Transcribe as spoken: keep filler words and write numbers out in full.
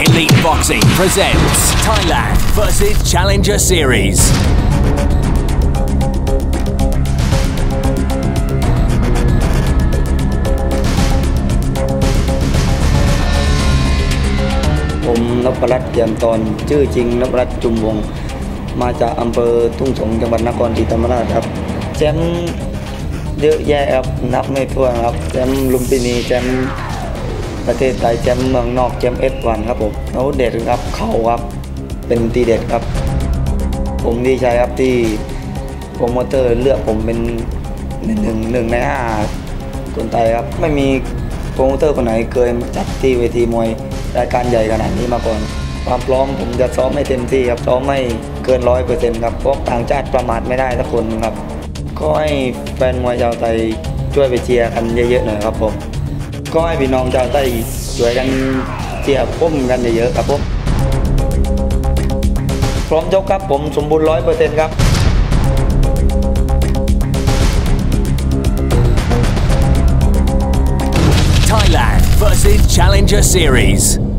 Elite Boxing presents Thailand versus Challenger Series. ผมนพรัตน์เกียรติธรชื่อจริงนพรัตน์จุมวงศ์มาจากอำเภอทุ่งสงจังหวัดนครศรีธรรมราชครับแชมป์เยอะแยะครับนับไม่ถ้วนครับแชมป์ลุมพินีแชมป์ประเทศไทยแชมป์เมืองนอกแชมป์เอสวันครับผมแล้วเด็ดครับเข่าครับเป็นตีเด็ดครับผมดีใจครับที่โปรโมเตอร์เลือกผมเป็นหนึ่งหนึ่งในห้าคนไทยครับไม่มีโปรโมเตอร์คนไหนเคยจัดที่เวทีมวยรายการใหญ่ขนาดนี้มาก่อนความพร้อมผมจะซ้อมให้เต็มที่ครับซ้อมไม่เกินร้อยเปอร์เซ็นต์ครับเพราะต่างชาติประมาทไม่ได้ทุกคนครับก็ให้แฟนมวยชาวไทยช่วยไปเชียร์กันเยอะๆหน่อยครับผมก็ให้พี่น้องชาวไทยช่วยกันเชียร์พุ่มกันเยอะๆครับผมพร้อมยกครับผมสมบูรณ์ร้อยเปอร์เซ็นต์ครับ Thailand versus Challenger Series.